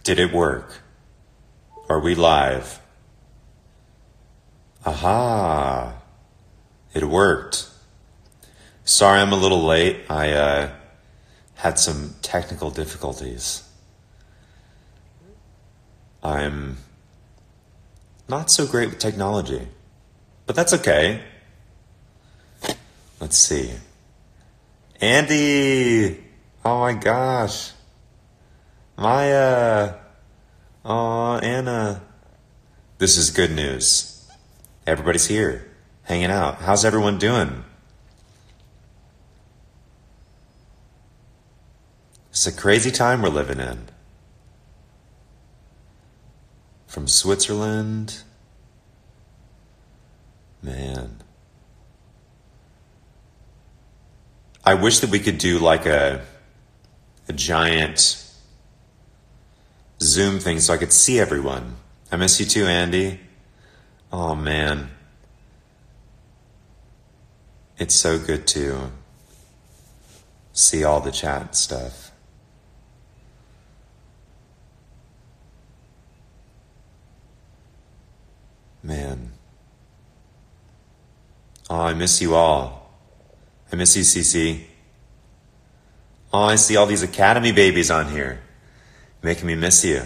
Did it work? Are we live? Aha! It worked. Sorry I'm a little late. I had some technical difficulties. I'm not so great with technology, but that's okay. Let's see. Andy! Oh my gosh. Maya! Oh, Anna. This is good news. Everybody's here, hanging out. How's everyone doing? It's a crazy time we're living in. From Switzerland. Man. I wish that we could do like a giant Zoom thing so I could see everyone. I miss you too, Andy. Oh man. It's so good to see all the chat stuff. Man. Oh, I miss you all. I miss you, Cece. Oh, I see all these Academy babies on here. Making me miss you.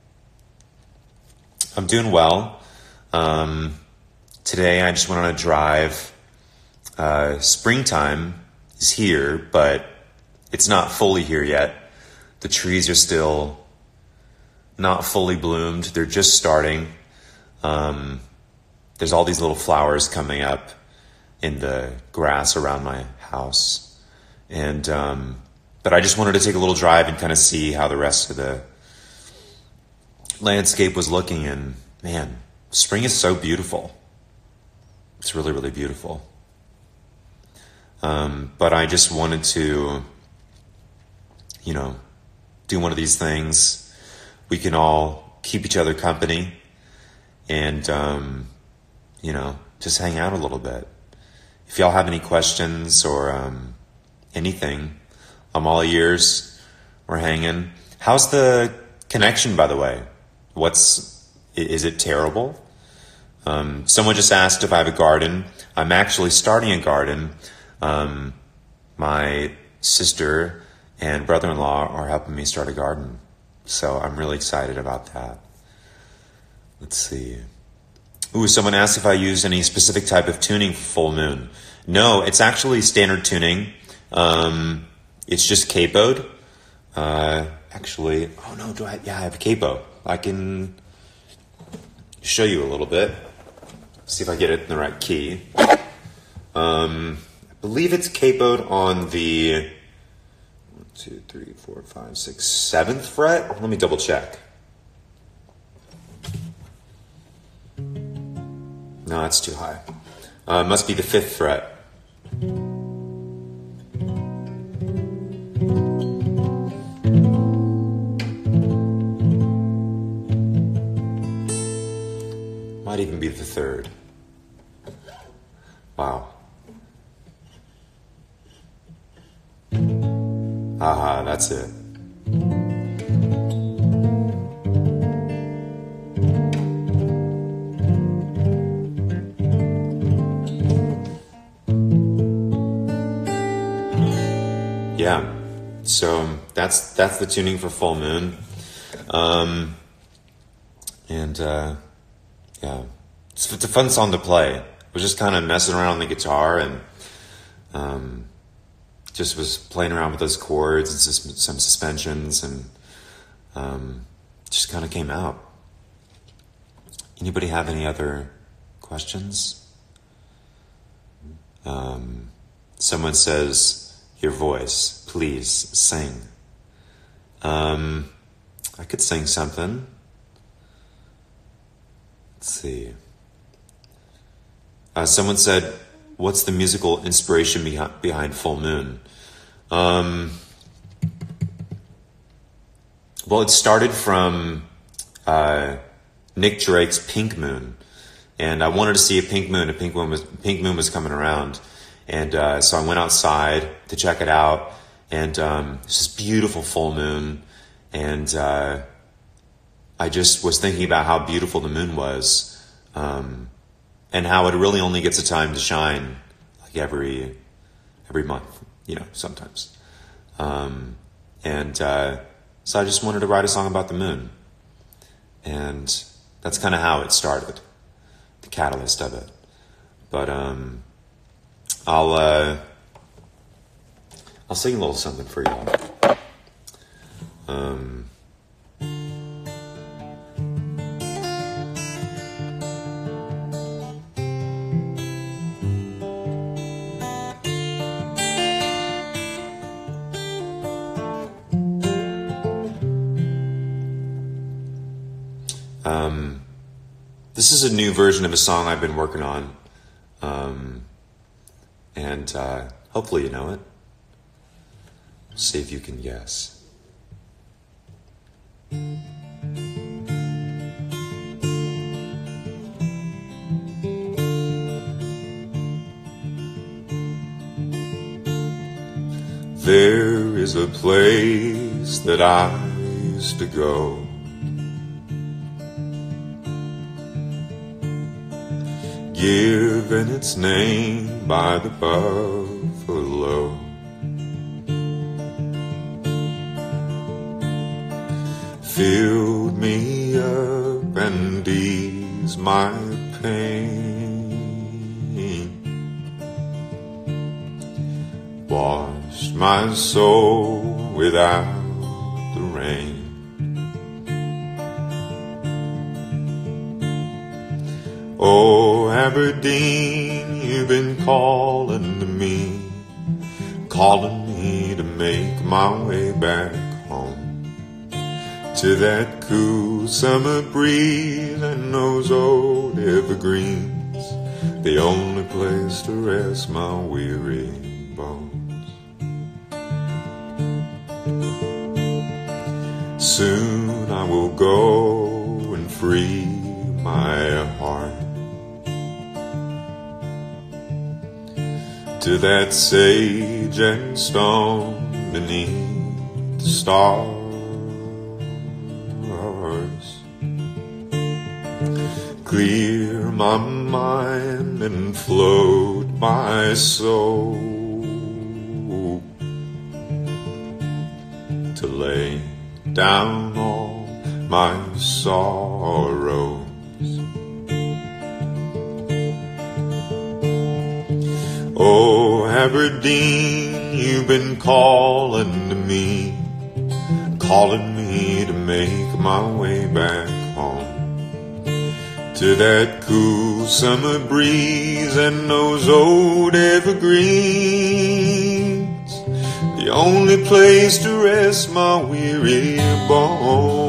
I'm doing well. Today I just went on a drive. Springtime is here, but it's not fully here yet. The trees are still not fully bloomed. They're just starting. There's all these little flowers coming up in the grass around my house. And but I just wanted to take a little drive and kind of see how the rest of the landscape was looking. And man, spring is so beautiful. It's really, really beautiful. But I just wanted to, do one of these things. We can all keep each other company and, just hang out a little bit. If y'all have any questions or anything, I'm all ears. We're hanging. How's the connection, by the way? Is it terrible? Someone just asked if I have a garden. I'm actually starting a garden. My sister and brother-in-law are helping me start a garden. So I'm really excited about that. Let's see. Ooh, someone asked if I used any specific type of tuning for full moon. No, it's actually standard tuning. It's just capoed. Actually, oh no, I have a capo. I can show you a little bit. See if I get it in the right key. I believe it's capoed on the 1, 2, 3, 4, 5, 6, 7th fret. Let me double check. No, that's too high. Must be the 5th fret. Might even be the 3rd. Wow. Aha, that's it. Yeah, so that's the tuning for full moon. Yeah, it's a fun song to play. I was just kind of messing around on the guitar and just was playing around with those chords and some suspensions and just kind of came out. Anybody have any other questions? Someone says, your voice, please sing. I could sing something. Let's see. Someone said, what's the musical inspiration behind Full Moon? Well, it started from Nick Drake's Pink Moon. And I wanted to see a pink moon. Pink moon was coming around. And so I went outside to check it out. And it's this beautiful full moon. And I just was thinking about how beautiful the moon was, and how it really only gets a time to shine like every month, sometimes. So I just wanted to write a song about the moon. And that's kind of how it started, the catalyst of it. But I'll sing a little something for y'all. This is a new version of a song I've been working on, and hopefully you know it. See if you can guess. There is a place that I used to go, given its name by the buffalo. Filled me up and eased my pain, washed my soul without the rain. Oh, Aberdeen, you've been calling to me to make my way back home, to that cool summer breeze and those old evergreens, the only place to rest my weary bones. Soon I will go and free my heart to that sage and stone beneath the stars. Clear my mind and float my soul, to lay down all my sorrows. Oh, Aberdeen, you've been calling to me to make my way back home, to that cool summer breeze and those old evergreens, the only place to rest my weary bones.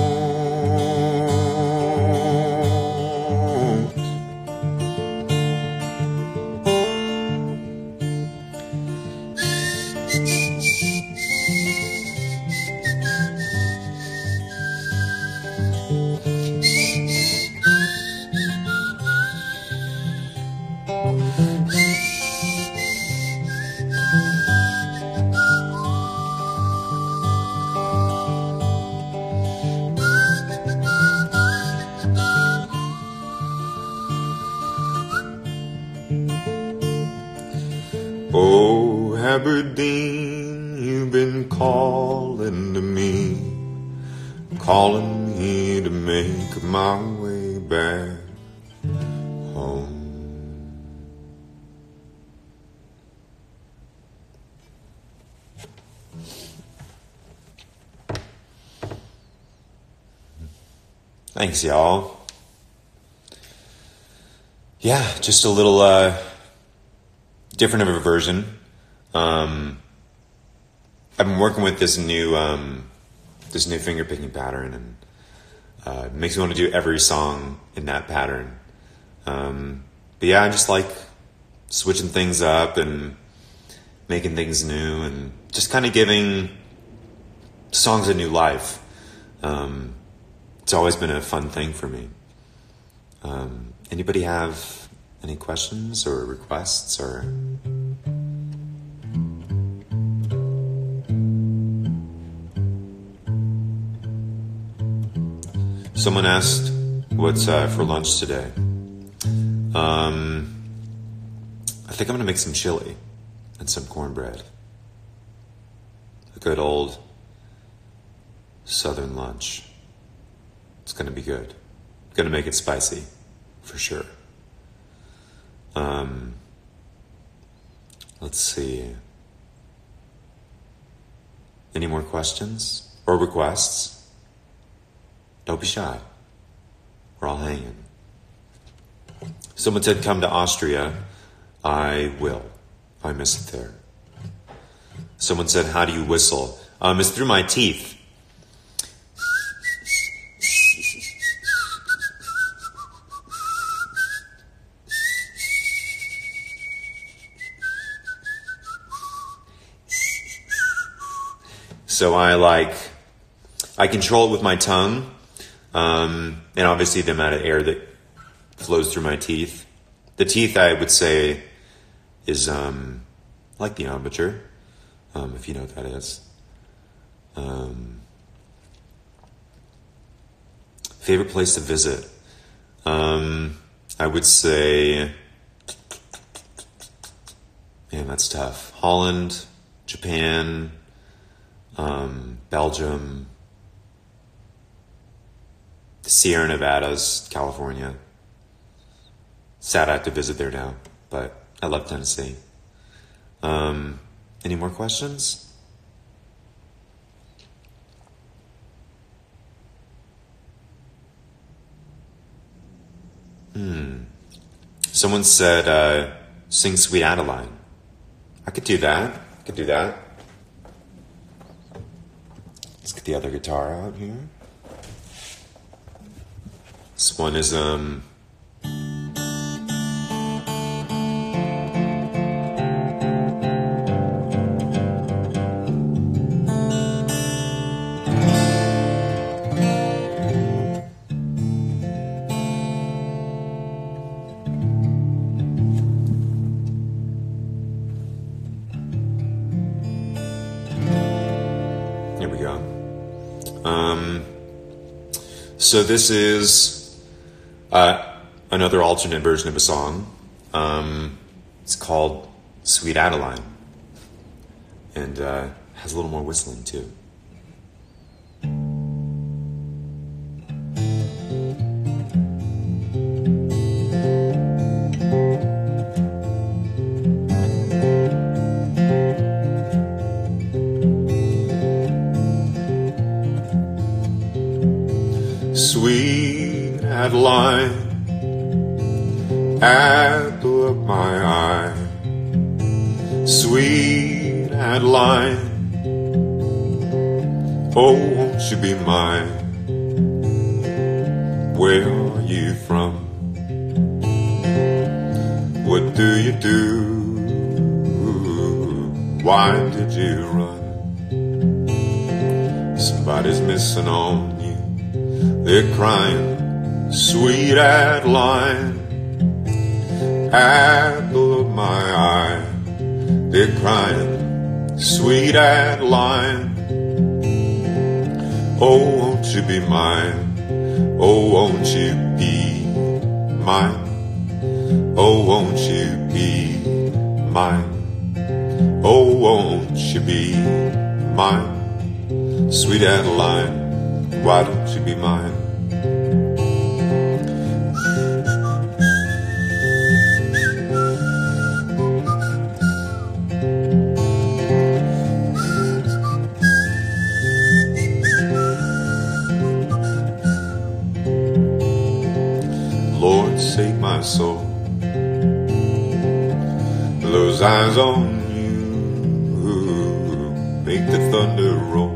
Oh, Aberdeen, you've been calling to me to make my way back home. Thanks, y'all. Yeah, just a little different of a version. I've been working with this new finger picking pattern, and it makes me want to do every song in that pattern. But yeah, I just like switching things up and making things new, and just kind of giving songs a new life. It's always been a fun thing for me. Anybody have any questions or requests or? Someone asked what's for lunch today. I think I'm going to make some chili and some cornbread. A good old Southern lunch. It's going to be good. Going to make it spicy, for sure. Let's see. Any more questions or requests? Don't be shy. We're all hanging. Someone said, come to Austria. I will. I miss it there. Someone said, how do you whistle? It's through my teeth. So I control it with my tongue, and obviously the amount of air that flows through my teeth. The teeth, I would say, is like the embouchure, if you know what that is. Favorite place to visit? I would say, man, that's tough. Holland, Japan, Belgium, the Sierra Nevadas, California. Sad I have to visit there now, but I love Tennessee. Any more questions? Someone said, sing Sweet Adeline. I could do that. Let's get the other guitar out here. This one is, here we go. So this is another alternate version of a song. It's called Sweet Adeline, and has a little more whistling too. Sweet Adeline, apple of my eye. Sweet Adeline, oh, won't you be mine? Where are you from? What do you do? Why did you run? Somebody's missing on you. They're crying, Sweet Adeline, apple of my eye. They're crying, Sweet Adeline, oh, won't you be mine? Oh, won't you be mine? Oh, won't you be mine? Oh, won't you be mine? Sweet Adeline, why don't you be mine? Lord, save my soul. Those eyes on you make the thunder roll.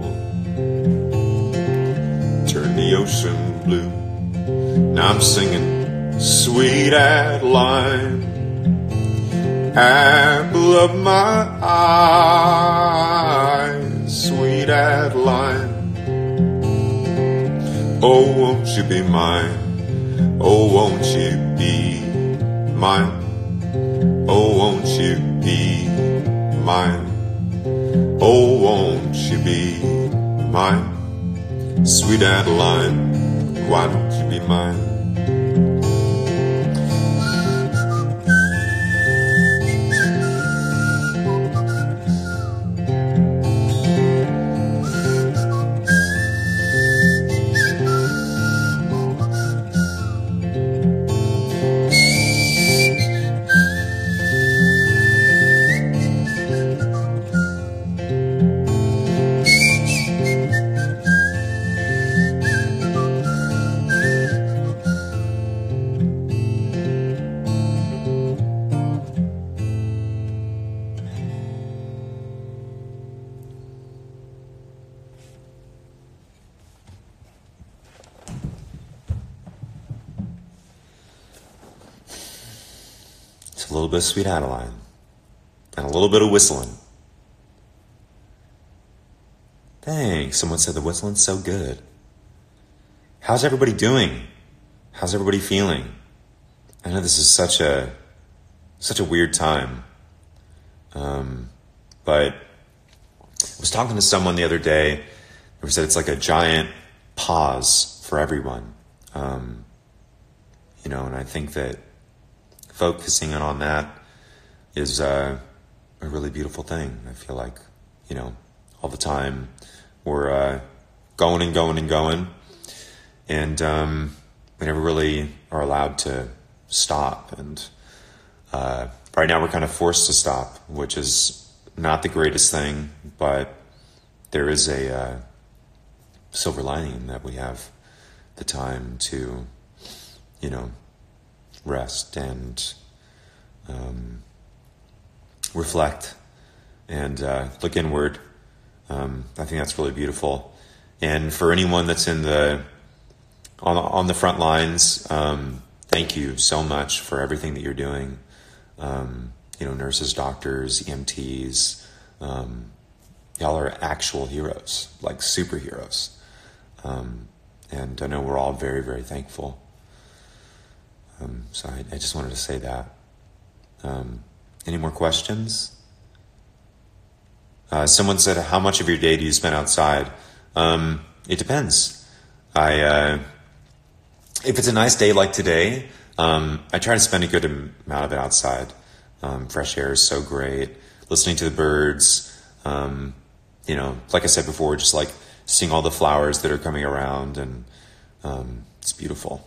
Turn the ocean blue. Now I'm singing, Sweet Adeline, apple of my eye. Sweet Adeline, oh, won't you be mine? Oh, won't you be mine? Oh, won't you be mine? Oh, won't you be mine? Sweet Adeline, why don't you be mine? A little bit of Sweet Adeline and a little bit of whistling. Thanks. Someone said the whistling's so good. How's everybody doing? How's everybody feeling? I know this is such a weird time. But I was talking to someone the other day who said it's like a giant pause for everyone. And I think that focusing in on that is a really beautiful thing. I feel like, all the time we're going and going and going, and we never really are allowed to stop. And right now we're kind of forced to stop, which is not the greatest thing, but there is a silver lining in that we have the time to, rest and reflect and look inward. I think that's really beautiful. And for anyone that's on the front lines, thank you so much for everything that you're doing. Nurses, doctors, EMTs, y'all are actual heroes, like superheroes. And I know we're all very, very thankful. So I just wanted to say that. Any more questions? Someone said, how much of your day do you spend outside? It depends. If it's a nice day like today, I try to spend a good amount of it outside. Fresh air is so great. Listening to the birds, like I said before, just like seeing all the flowers that are coming around, and it's beautiful.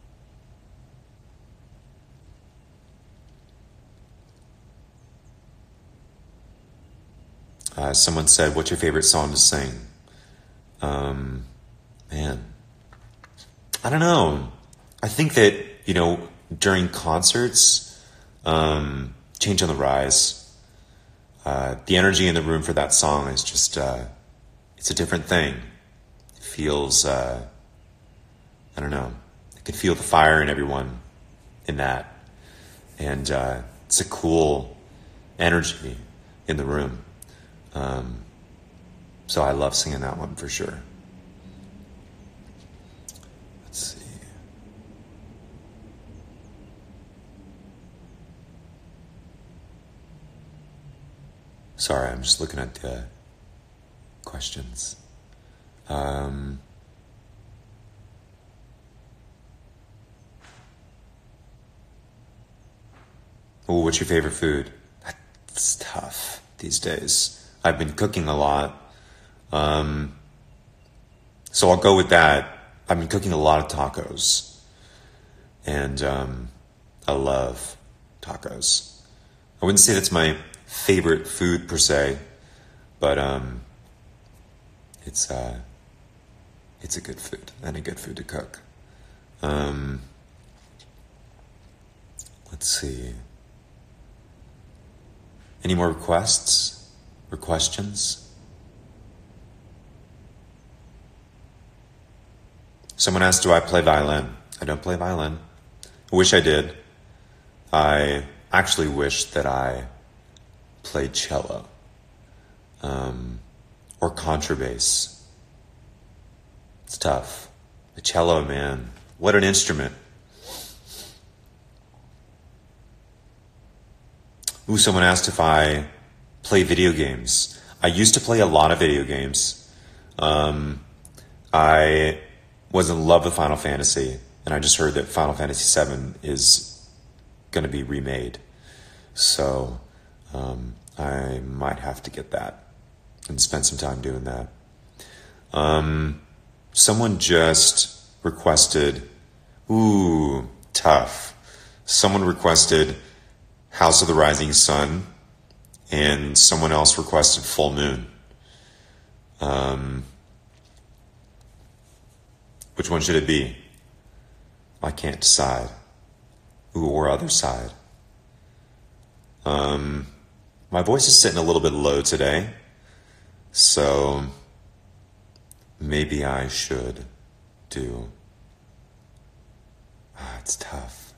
Someone said, what's your favorite song to sing? Man, I don't know. I think that, during concerts, Change on the Rise, the energy in the room for that song is just, it's a different thing. It feels, I don't know. I could feel the fire in everyone in that. And it's a cool energy in the room. So I love singing that one for sure. Let's see. Sorry, I'm just looking at the questions. What's your favorite food? That's tough these days. I've been cooking a lot. So I'll go with that. I've been cooking a lot of tacos. And I love tacos. I wouldn't say that's my favorite food per se, but it's a good food and a good food to cook. Let's see. Any more requests or questions? Someone asked, do I play violin? I don't play violin. I wish I did. I actually wish that I played cello or contrabass. It's tough. The cello, man, what an instrument. Someone asked if I play video games. I used to play a lot of video games. I was in love with Final Fantasy, and I just heard that Final Fantasy VII is going to be remade. So I might have to get that and spend some time doing that. Someone just requested, tough. Someone requested House of the Rising Sun, and someone else requested Full Moon. Which one should it be? I can't decide. Or other side. My voice is sitting a little bit low today, so maybe I should do... it's tough.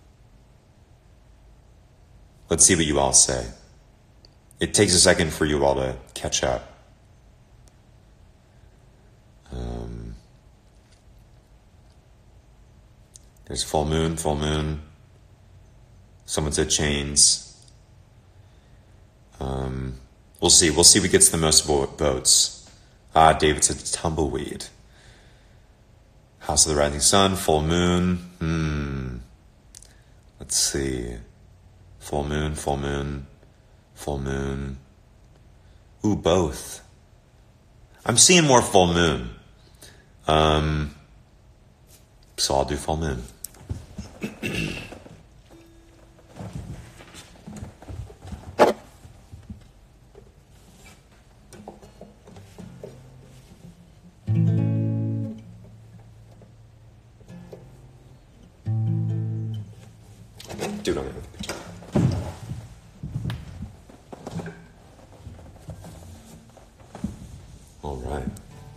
Let's see what you all say. It takes a second for you all to catch up. There's Full Moon, Full Moon. Someone said Chains. We'll see what gets the most votes. David said Tumbleweed. House of the Rising Sun, Full Moon. Let's see. Full Moon, Full Moon, Full Moon. Both. I'm seeing more Full Moon. So I'll do Full Moon. Do it on there. All right.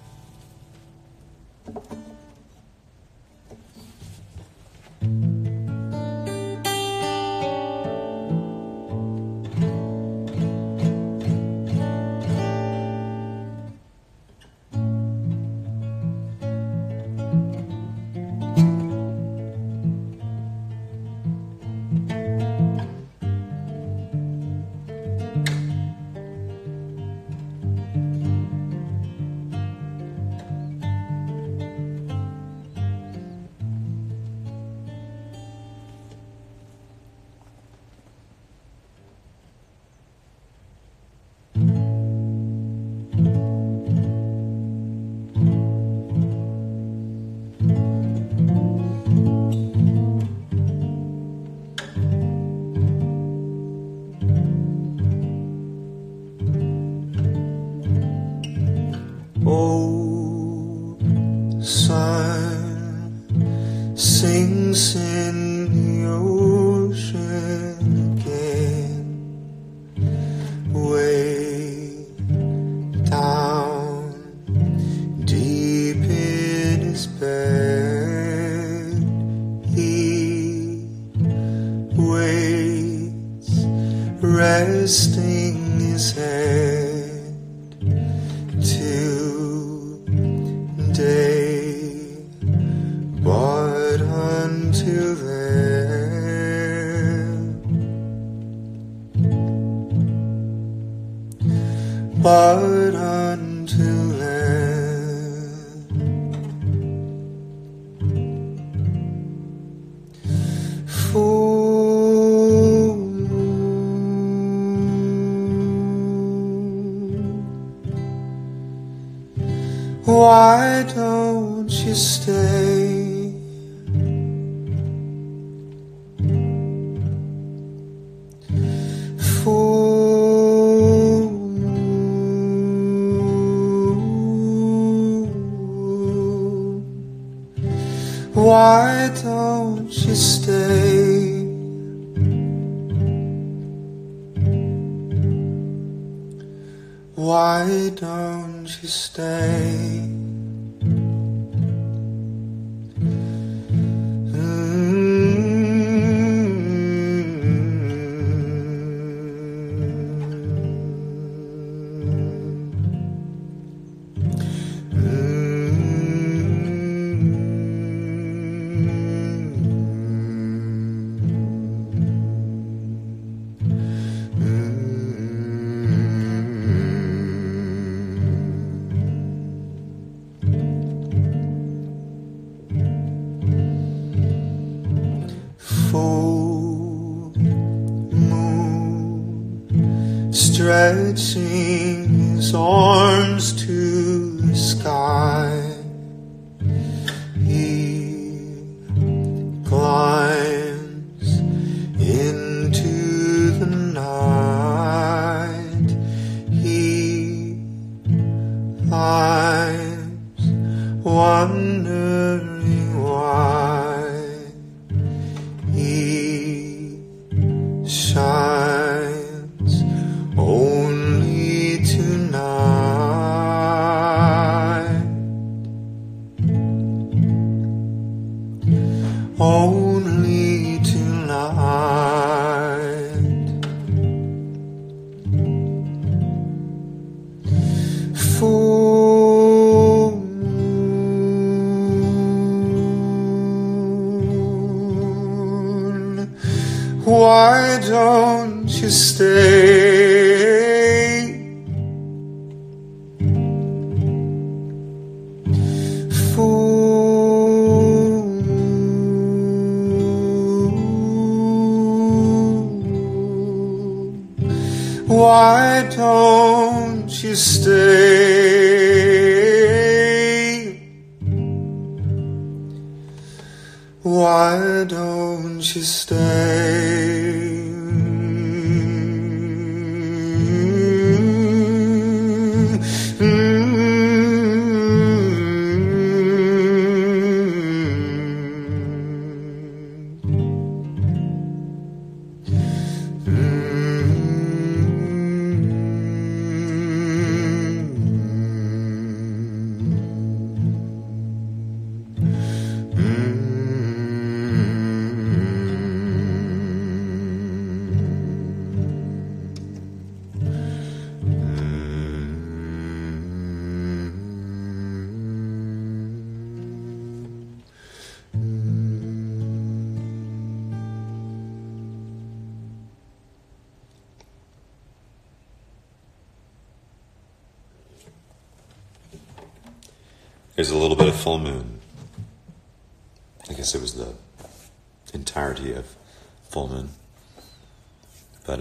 Sings in the ocean again, way down deep in his bed. He waits, resting his head till day. But until then, full moon, why don't you stay? Full moon, why don't you stay? Why don't you stay? stretching his arms to the sky. He climbs into the night. He climbs, wondering why. He shines only tonight, only tonight. Full moon, why don't you stay? Full moon, why don't you stay? Why don't you stay? There's a little bit of full moon. I guess it was the entirety of full moon. But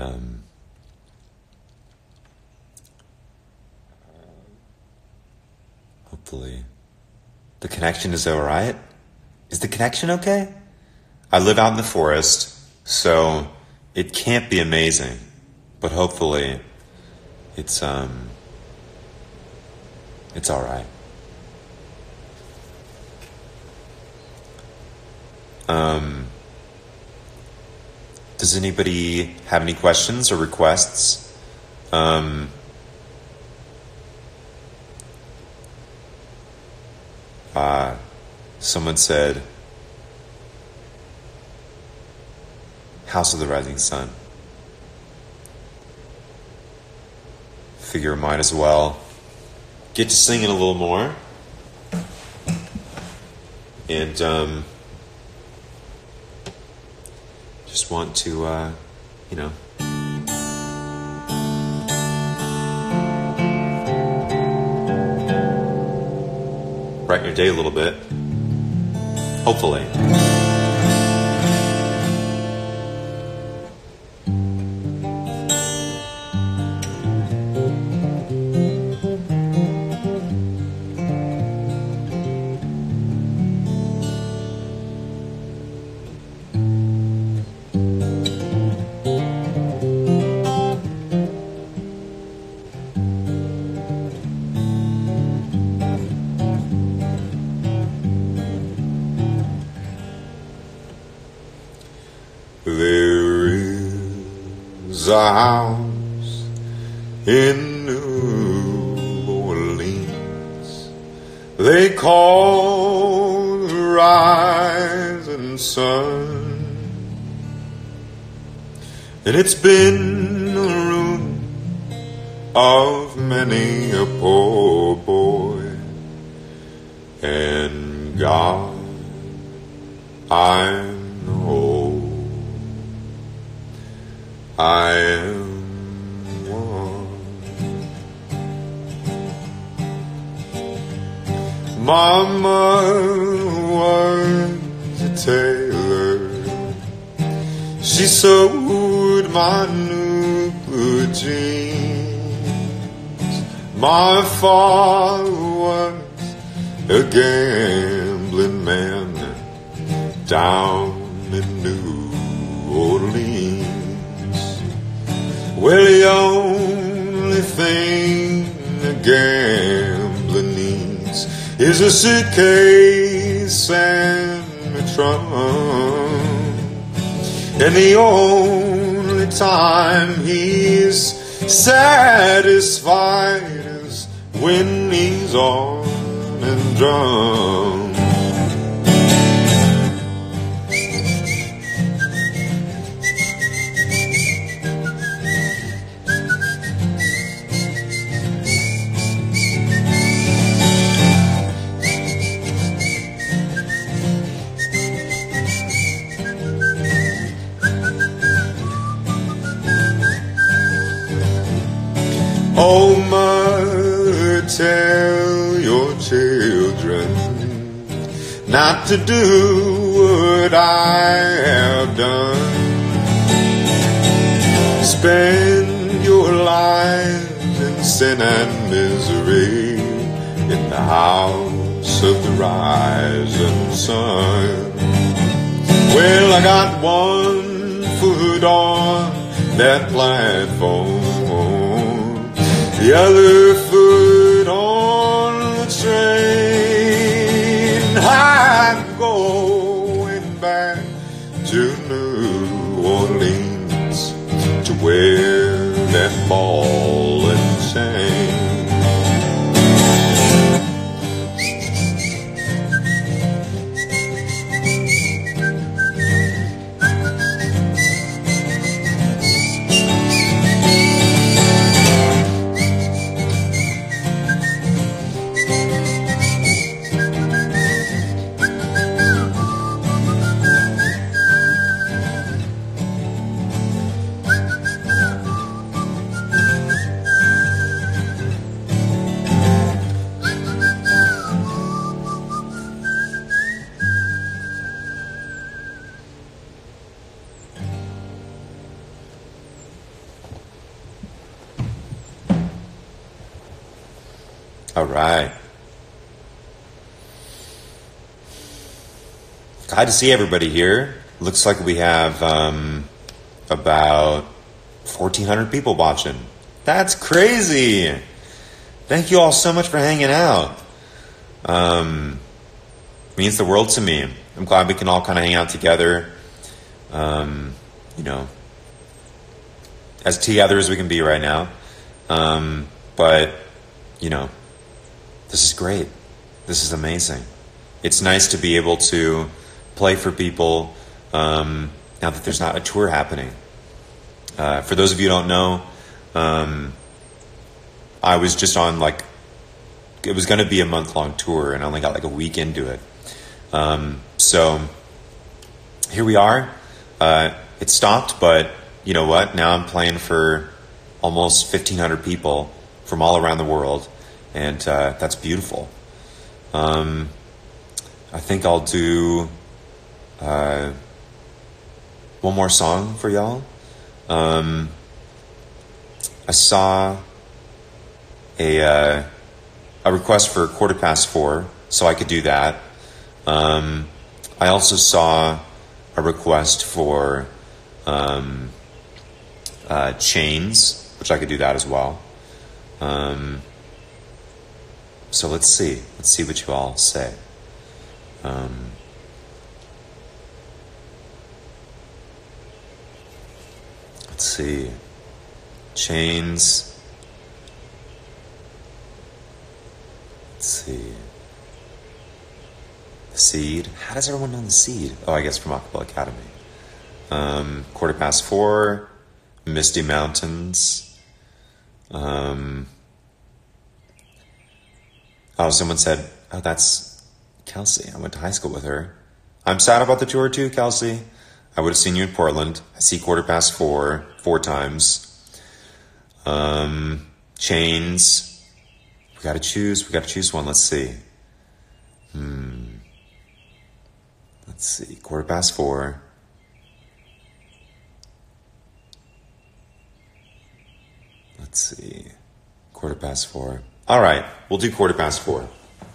hopefully the connection is all right. Is the connection okay? I live out in the forest, so it can't be amazing, but hopefully it's all right. Does anybody have any questions or requests? Someone said, House of the Rising Sun. Figure might as well get to singing a little more. And just want to, brighten your day a little bit. Hopefully. There is a house in New Orleans they call the Rising Sun, and it's been the ruin of many a poor boy, and God, I know I am one. Mama was a tailor. She sewed my new blue jeans. My father was a gambling man down in New Orleans. Well, the only thing a gambler needs is a suitcase and a trunk. And the only time he's satisfied is when he's on and drunk. Oh, mother, tell your children not to do what I have done. Spend your lives in sin and misery in the house of the rising sun. Well, I got one foot on that platform, the other foot on the train. I'm going back to New Orleans to wear that ball and chain. All right. Glad to see everybody here. Looks like we have about 1,400 people watching. That's crazy. Thank you all so much for hanging out. Means the world to me. I'm glad we can all kind of hang out together. You know, as together as we can be right now. But, you know, this is great. This is amazing. It's nice to be able to play for people now that there's not a tour happening. For those of you who don't know, I was just on it was going to be a month-long tour, and I only got like a week into it. So here we are. It stopped, but you know what? Now I'm playing for almost 1,500 people from all around the world, and that's beautiful. I think I'll do one more song for y'all. I saw a request for 4:15, so I could do that. I also saw a request for Chains, which I could do that as well. So let's see what you all say. Let's see. Chains. Let's see. The Seed. How does everyone know The Seed? Oh, I guess from Acapella Academy. 4:15. Misty Mountains. Oh, someone said, oh, that's Kelsey. I went to high school with her. I'm sad about the tour too, Kelsey. I would have seen you in Portland. I see 4:15 4 times. Chains. We gotta choose one. Let's see. Let's see. 4:15. Let's see. 4:15. All right, we'll do 4:15.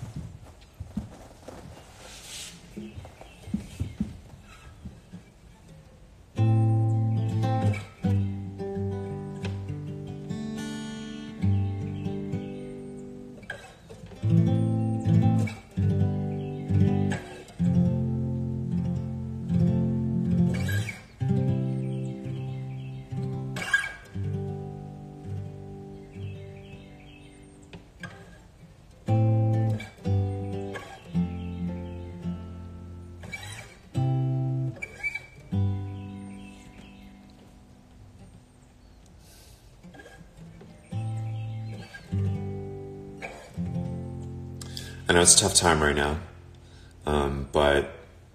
I know it's a tough time right now, but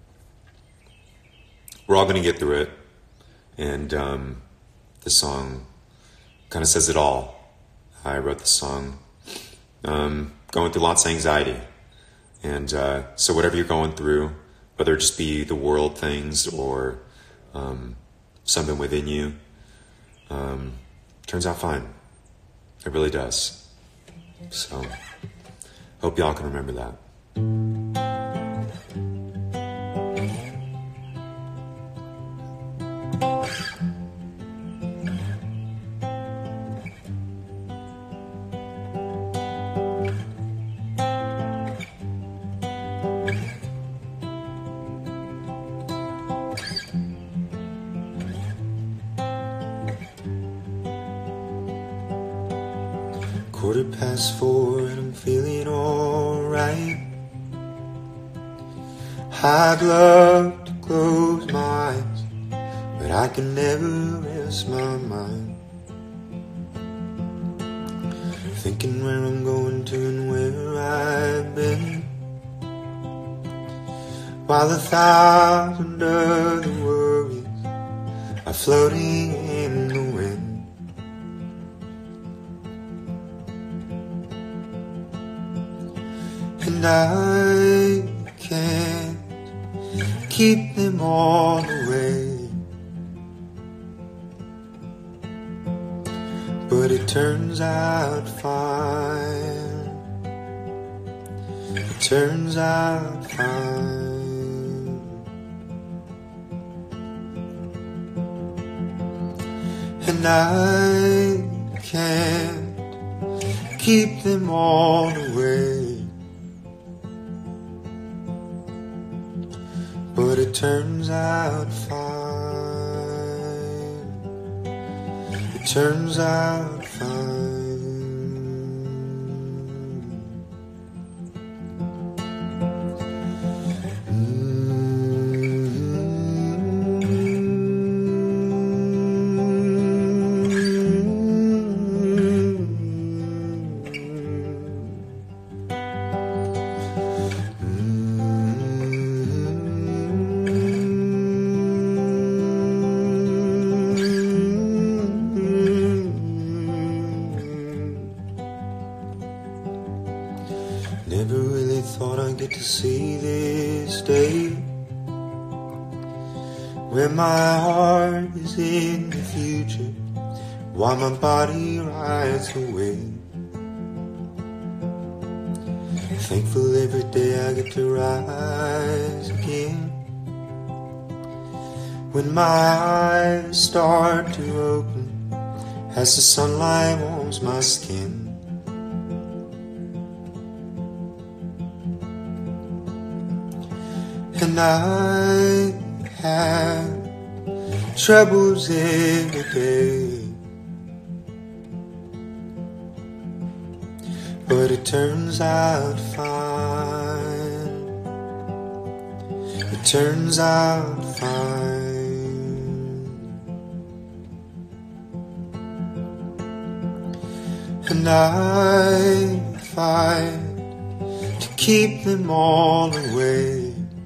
we're all going to get through it. And the song kind of says it all. I wrote the song going through lots of anxiety. And so whatever you're going through, whether it just be the world things or something within you, turns out fine. It really does. So hope y'all can remember that. Quarter past 4 and I'm feeling alright. I'd love to close my eyes, but I can never rest my mind. Thinking where I'm going to and where I've been, while 1,000 other worries are floating in the wind. And I can't keep them all away, but it turns out fine. It turns out fine. And I can't keep them all away, but it turns out fine. It turns out fine. Never really thought I'd get to see this day, where my heart is in the future, while my body rides away. Thankful every day I get to rise again, when my eyes start to open as the sunlight warms my skin. And I have troubles every day, but it turns out fine. It turns out fine. And I fight to keep them all away,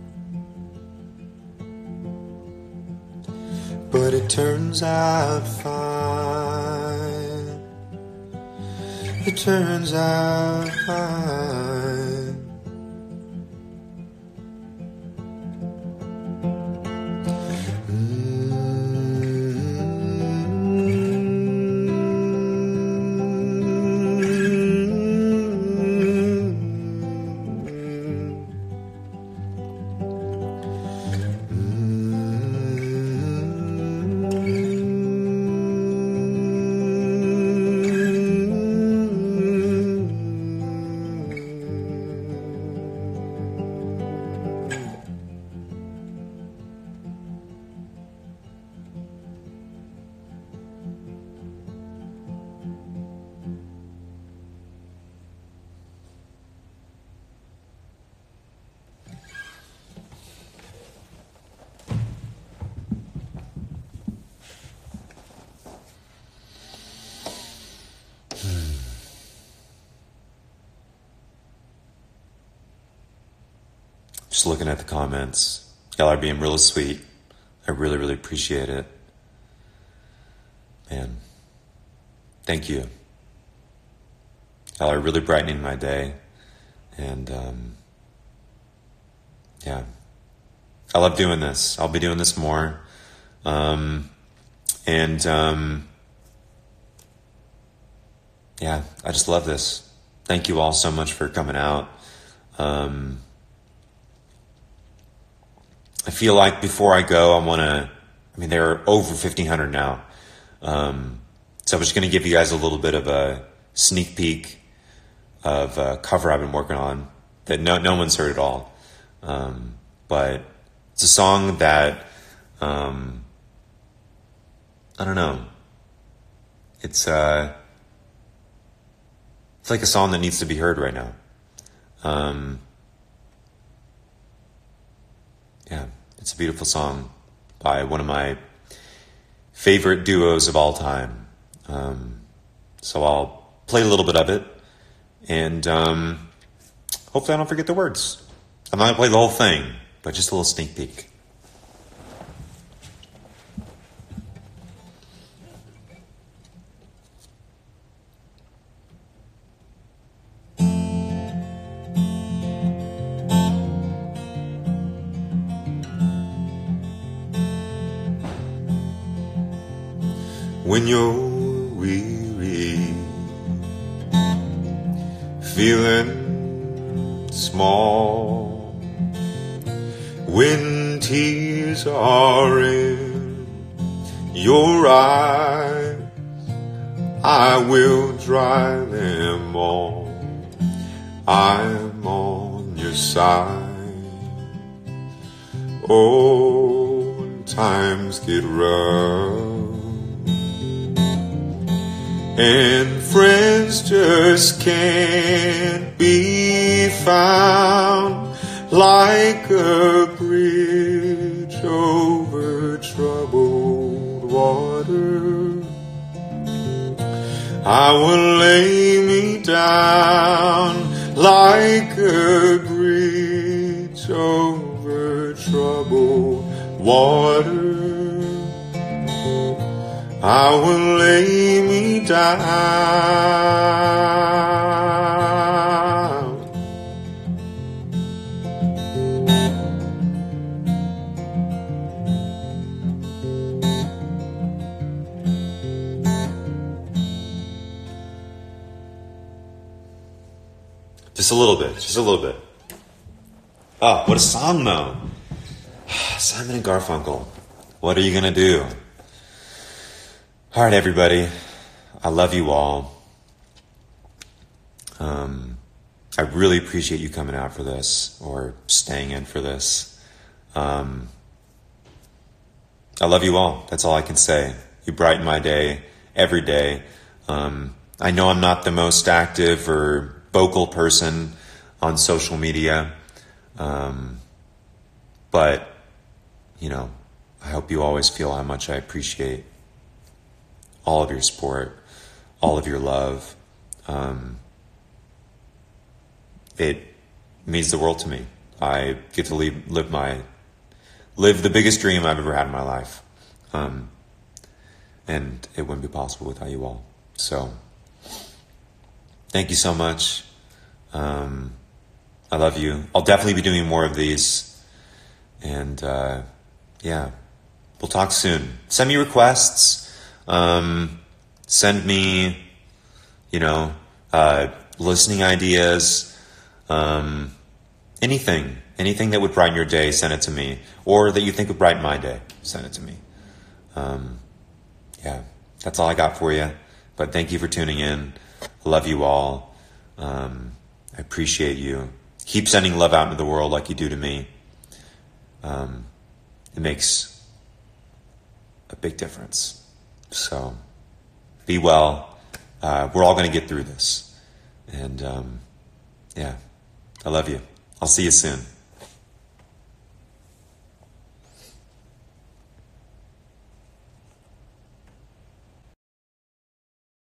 but it turns out fine. It turns out fine. Just looking at the comments. Y'all are being really sweet. I really, really appreciate it. Man, thank you. Y'all are really brightening my day. And, yeah. I love doing this. I'll be doing this more. Yeah, I just love this. Thank you all so much for coming out. I feel like before I go, there are over 1,500 now. So I'm just going to give you guys a little bit of a sneak peek of a cover I've been working on that no one's heard at all. But it's a song that, I don't know. It's like a song that needs to be heard right now. Yeah, it's a beautiful song by one of my favorite duos of all time. So I'll play a little bit of it, and hopefully I don't forget the words. I'm not going to play the whole thing, but just a little sneak peek. When you're weary, feeling small, when tears are in your eyes, I will dry them all. I'm on your side. Oh, when times get rough and friends just can't be found, like a bridge over troubled water, I will lay me down like a bridge over troubled water. I will lay me down. Just a little bit, just a little bit. Oh, what a song though. Simon and Garfunkel. What are you gonna do? All right, everybody. I love you all. I really appreciate you coming out for this or staying in for this. I love you all. That's all I can say. You brighten my day every day. I know I'm not the most active or vocal person on social media, but, I hope you always feel how much I appreciate all of your support, all of your love. It means the world to me. I get to live the biggest dream I've ever had in my life. And it wouldn't be possible without you all. So, thank you so much. I love you. I'll definitely be doing more of these. And, yeah, we'll talk soon. Send me requests. Send me, listening ideas, anything that would brighten your day, send it to me, or that you think would brighten my day, send it to me. Yeah, that's all I got for you, but thank you for tuning in. I love you all. I appreciate you. Keep sending love out into the world like you do to me. It makes a big difference. So, be well. We're all going to get through this. And, yeah, I love you. I'll see you soon.